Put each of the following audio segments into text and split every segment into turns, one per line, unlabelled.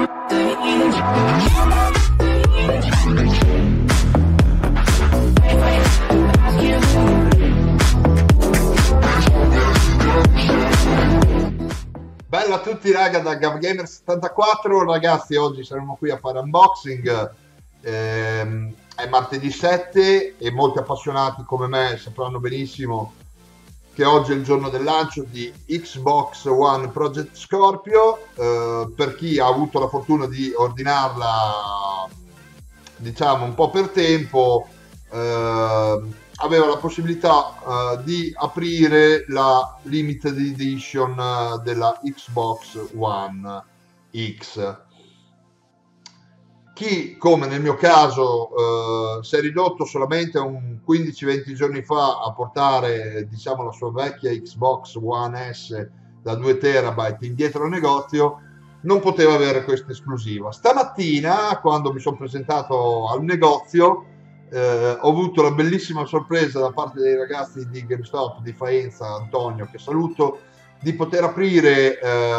Bella a tutti raga da GavGamer74, ragazzi oggi saremo qui a fare unboxing, è martedì 7 e molti appassionati come me sapranno benissimo che oggi è il giorno del lancio di Xbox One Project Scorpio. Per chi ha avuto la fortuna di ordinarla diciamo un po' per tempo, aveva la possibilità di aprire la limited edition della Xbox One X. Chi, come nel mio caso, si è ridotto solamente un 15-20 giorni fa a portare diciamo la sua vecchia Xbox One S da 2 terabyte indietro al negozio, non poteva avere questa esclusiva. Stamattina, quando mi sono presentato al negozio, ho avuto la bellissima sorpresa da parte dei ragazzi di GameStop di Faenza, Antonio, che saluto, di poter aprire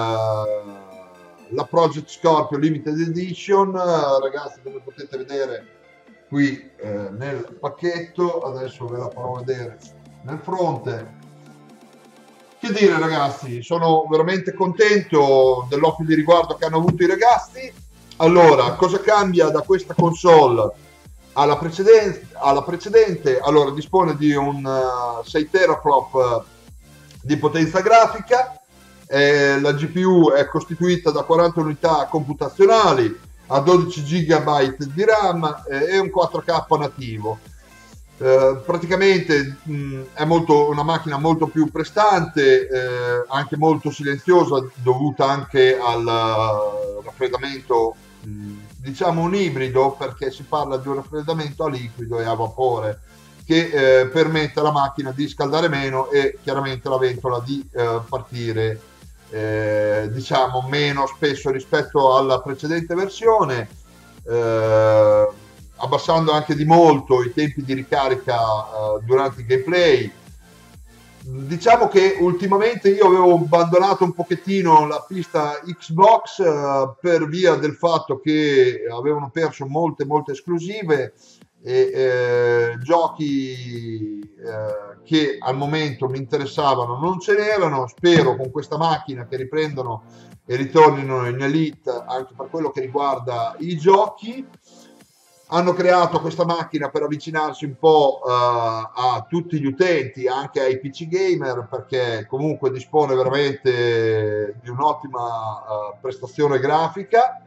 la Project Scorpio Limited Edition. Ragazzi, come potete vedere qui nel pacchetto, adesso ve la farò vedere nel fronte. Che dire ragazzi, sono veramente contento dell'occhio di riguardo che hanno avuto i ragazzi. Allora, cosa cambia da questa console alla precedente? Allora, dispone di un 6 teraflop di potenza grafica, la GPU è costituita da 40 unità computazionali, a 12 GB di RAM e un 4K nativo. Praticamente è una macchina molto più prestante, anche molto silenziosa, dovuta anche al raffreddamento, diciamo un ibrido, perché si parla di un raffreddamento a liquido e a vapore che permette alla macchina di scaldare meno e chiaramente la ventola di partire diciamo meno spesso rispetto alla precedente versione, abbassando anche di molto i tempi di ricarica durante il gameplay. Diciamo che ultimamente io avevo abbandonato un pochettino la pista Xbox per via del fatto che avevano perso molte esclusive e giochi che al momento mi interessavano non ce n'erano. Spero con questa macchina che riprendano e ritornino in Elite anche per quello che riguarda i giochi. Hanno creato questa macchina per avvicinarsi un po' a tutti gli utenti, anche ai PC gamer, perché comunque dispone veramente di un'ottima prestazione grafica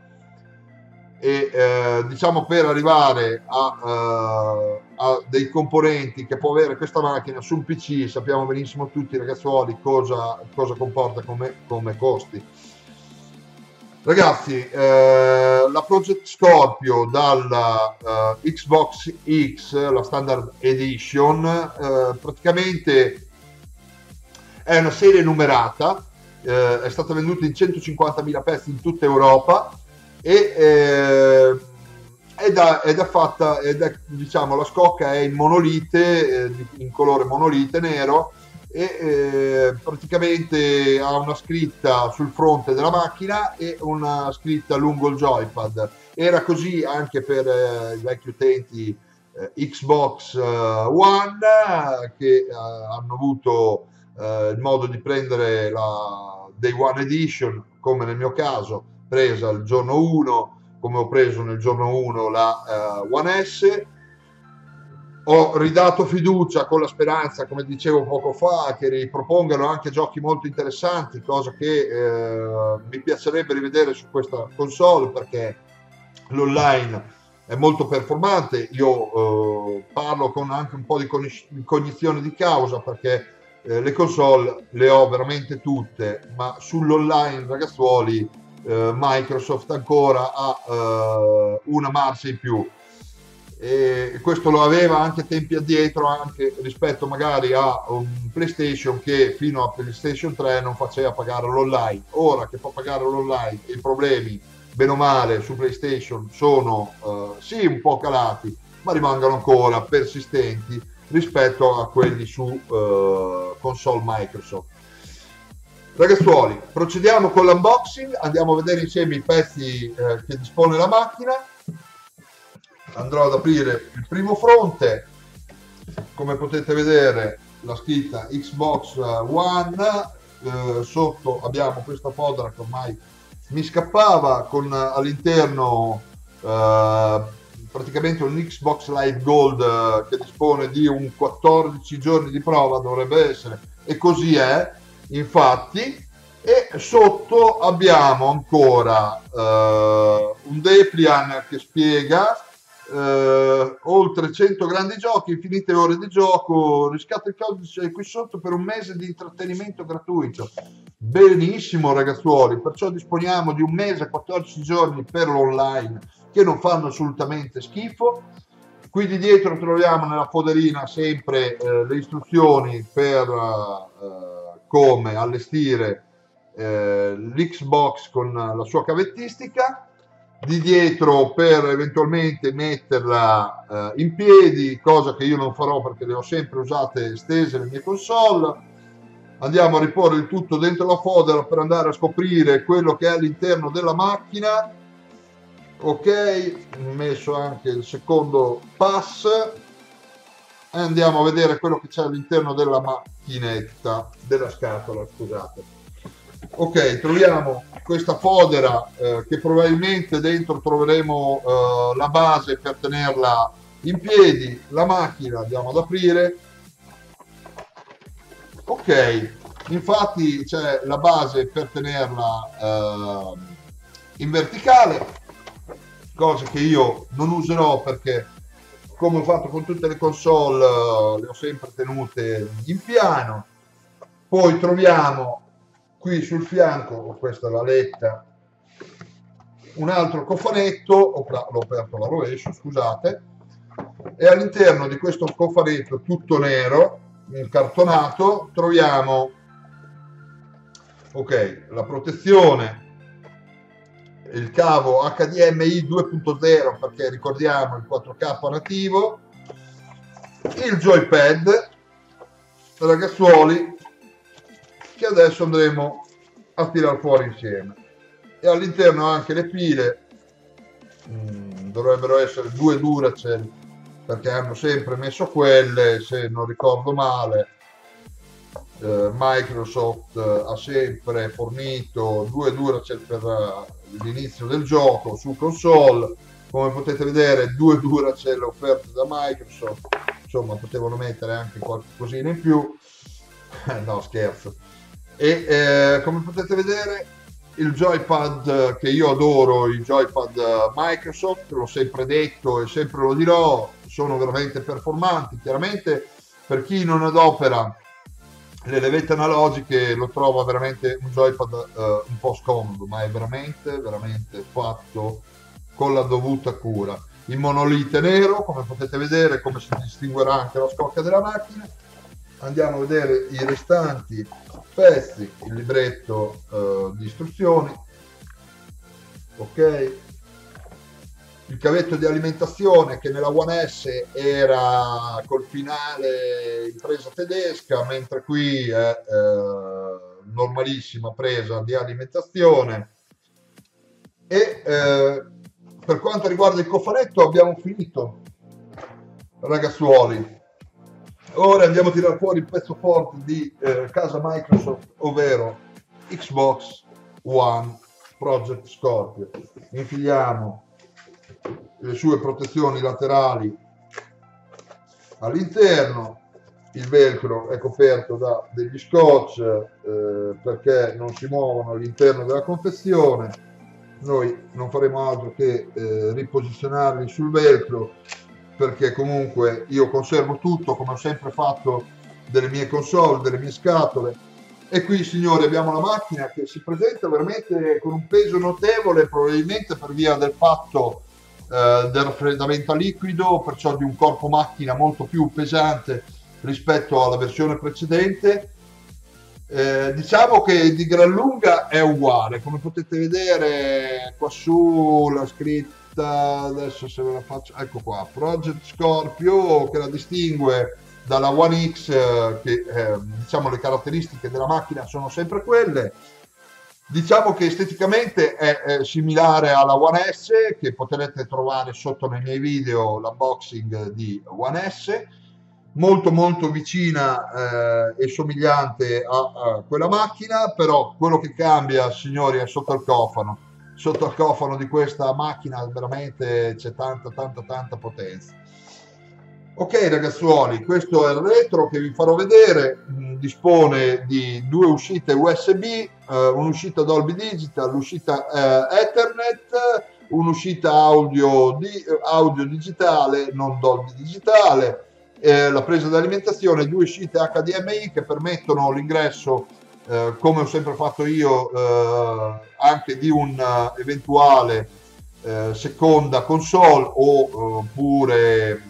e diciamo per arrivare a dei componenti che può avere questa macchina su un PC, sappiamo benissimo tutti ragazzuoli cosa comporta come costi. Ragazzi, la Project Scorpio dalla Xbox X, la Standard Edition, praticamente è una serie numerata, è stata venduta in 150.000 pezzi in tutta Europa e diciamo la scocca è in monolite, in colore monolite nero, e praticamente ha una scritta sul fronte della macchina e una scritta lungo il joypad. Era così anche per i vecchi utenti Xbox One che hanno avuto il modo di prendere la Day One Edition, come nel mio caso presa il giorno 1, come ho preso nel giorno 1 la One S. Ho ridato fiducia con la speranza, come dicevo poco fa, che ripropongano anche giochi molto interessanti, cosa che mi piacerebbe rivedere su questa console, perché l'online è molto performante. Io parlo con anche un po' di cognizione di causa, perché le console le ho veramente tutte, ma sull'online ragazzuoli Microsoft ancora ha una marcia in più. E questo lo aveva anche tempi addietro, anche rispetto magari a un PlayStation che fino a PlayStation 3 non faceva pagare l'online. Ora che fa pagare l'online, i problemi bene o male su PlayStation sono sì un po' calati, ma rimangono ancora persistenti rispetto a quelli su console Microsoft. Ragazzuoli, procediamo con l'unboxing, andiamo a vedere insieme i pezzi che dispone la macchina. Andrò ad aprire il primo fronte, come potete vedere la scritta Xbox One, sotto abbiamo questa fodera che ormai mi scappava, con all'interno praticamente un Xbox Live Gold che dispone di un 14 giorni di prova, dovrebbe essere, e così è infatti. E sotto abbiamo ancora un Deplian che spiega oltre 100 grandi giochi, infinite ore di gioco, riscatta il codice qui sotto per un mese di intrattenimento gratuito. Benissimo ragazzuoli, perciò disponiamo di un mese, 14 giorni per l'online che non fanno assolutamente schifo. Qui di dietro troviamo nella foderina sempre le istruzioni per come allestire l'Xbox con la sua cavettistica, di dietro per eventualmente metterla in piedi, cosa che io non farò perché le ho sempre usate stese le mie console. Andiamo a riporre il tutto dentro la fodera per andare a scoprire quello che è all'interno della macchina. Ok, messo anche il secondo pass e andiamo a vedere quello che c'è all'interno della macchinetta, della scatola, scusate. Ok, troviamo questa fodera che probabilmente dentro troveremo la base per tenerla in piedi. La macchina andiamo ad aprire. Ok, infatti c'è la base per tenerla in verticale, cosa che io non userò perché, come ho fatto con tutte le console, le ho sempre tenute in piano. Poi troviamo qui sul fianco, questa è la letta, un altro cofanetto, l'ho aperto alla rovescio, scusate, e all'interno di questo cofanetto tutto nero, incartonato, troviamo ok, la protezione, il cavo HDMI 2.0 perché ricordiamo il 4K nativo, il joypad, ragazzuoli, che adesso andremo a tirare fuori insieme, e all'interno anche le pile, dovrebbero essere 2 Duracell perché hanno sempre messo quelle, se non ricordo male. Microsoft ha sempre fornito 2 Duracell per l'inizio del gioco su console, come potete vedere 2 Duracell offerte da Microsoft, insomma potevano mettere anche qualche cosina in più. No, scherzo. E come potete vedere il joypad che io adoro, i joypad Microsoft, l'ho sempre detto e sempre lo dirò, sono veramente performanti. Chiaramente per chi non adopera le levette analogiche lo trova veramente un joypad un po' scomodo, ma è veramente fatto con la dovuta cura. Il monolite nero, come potete vedere, come si distinguerà anche la scocca della macchina. Andiamo a vedere i restanti pezzi, il libretto di istruzioni, ok, il cavetto di alimentazione che nella One S era col finale in presa tedesca, mentre qui è normalissima presa di alimentazione. E per quanto riguarda il cofanetto abbiamo finito, ragazzuoli. Ora andiamo a tirare fuori il pezzo forte di casa Microsoft, ovvero Xbox One Project Scorpio. Infiliamo le sue protezioni laterali all'interno, il velcro è coperto da degli scotch perché non si muovono all'interno della confezione. Noi non faremo altro che riposizionarli sul velcro, perché comunque io conservo tutto come ho sempre fatto delle mie console, delle mie scatole. E qui signori abbiamo una macchina che si presenta veramente con un peso notevole, probabilmente per via del fatto del raffreddamento a liquido, perciò di un corpo macchina molto più pesante rispetto alla versione precedente. Diciamo che di gran lunga è uguale, come potete vedere qua su la scritta, adesso se ve la faccio, ecco qua, Project Scorpio, che la distingue dalla One X, che diciamo le caratteristiche della macchina sono sempre quelle. Diciamo che esteticamente è similare alla One S, che potrete trovare sotto nei miei video l'unboxing di One S, molto molto vicina e somigliante a quella macchina, però quello che cambia, signori, è sotto il cofano. Sotto il cofano di questa macchina veramente c'è tanta potenza. Ok ragazzuoli, questo è il retro che vi farò vedere. Dispone di due uscite USB, un'uscita Dolby Digital, l'uscita Ethernet, un'uscita audio digitale, non Dolby digitale, la presa di alimentazione, due uscite HDMI che permettono l'ingresso, come ho sempre fatto io, anche di un eventuale seconda console oppure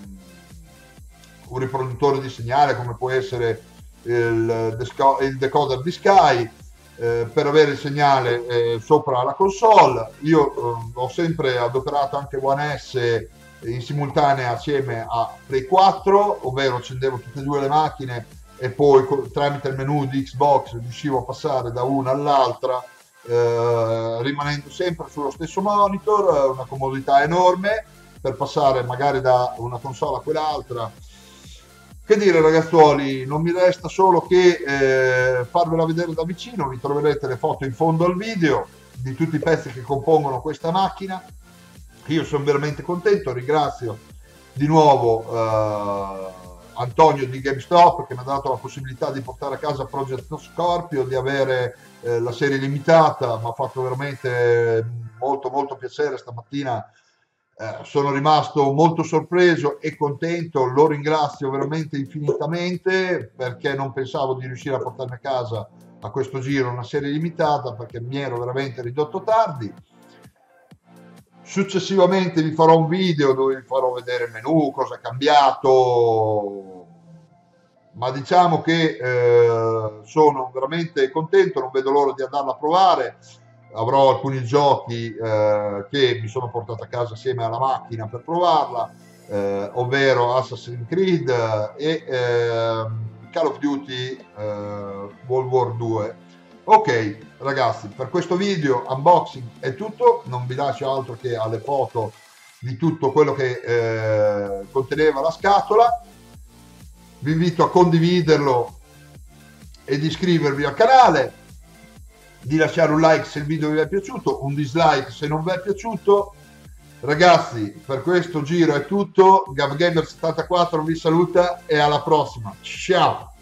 un riproduttore di segnale come può essere il decoder di Sky, per avere il segnale sopra la console. Io ho sempre adoperato anche One S in simultanea assieme a Play 4, ovvero accendevo tutte e due le macchine e poi tramite il menu di Xbox riuscivo a passare da una all'altra, rimanendo sempre sullo stesso monitor, una comodità enorme per passare magari da una console a quell'altra. Che dire ragazzuoli, non mi resta solo che farvela vedere da vicino. Vi troverete le foto in fondo al video di tutti i pezzi che compongono questa macchina. Io sono veramente contento, ringrazio di nuovo Antonio di GameStop che mi ha dato la possibilità di portare a casa Project Scorpio, di avere la serie limitata. Mi ha fatto veramente molto piacere stamattina. Sono rimasto molto sorpreso e contento, lo ringrazio veramente infinitamente, perché non pensavo di riuscire a portarmi a casa a questo giro una serie limitata, perché mi ero veramente ridotto tardi. Successivamente vi farò un video dove vi farò vedere il menu, cosa è cambiato, ma diciamo che sono veramente contento, non vedo l'ora di andarla a provare. Avrò alcuni giochi che mi sono portato a casa assieme alla macchina per provarla, ovvero Assassin's Creed e Call of Duty World War 2. Ok ragazzi, per questo video unboxing è tutto, non vi lascio altro che alle foto di tutto quello che conteneva la scatola. Vi invito a condividerlo e di iscrivervi al canale, di lasciare un like se il video vi è piaciuto, un dislike se non vi è piaciuto. Ragazzi, per questo giro è tutto. GavGamer74 vi saluta e alla prossima. Ciao!